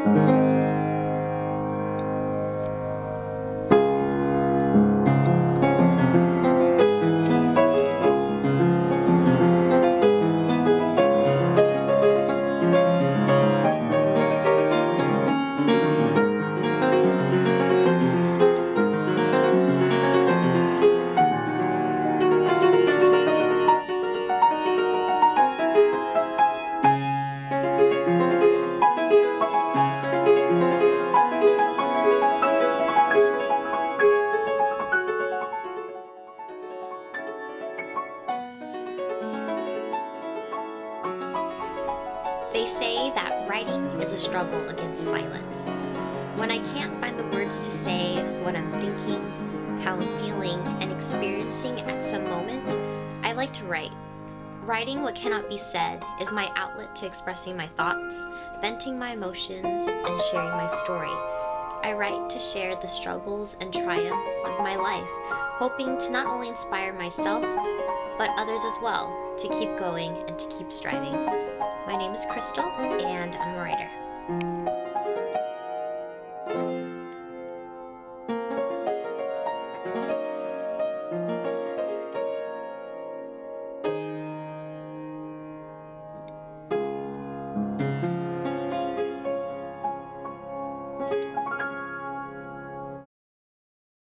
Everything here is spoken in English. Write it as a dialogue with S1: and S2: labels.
S1: They say that writing is a struggle against silence. When I can't find the words to say what I'm thinking, how I'm feeling, and experiencing at some moment, I like to write. Writing what cannot be said is my outlet to expressing my thoughts, venting my emotions, and sharing my story. I write to share the struggles and triumphs of my life, hoping to not only inspire myself, but others as well, to keep going and to keep striving. My name is Krystle, and I'm a writer.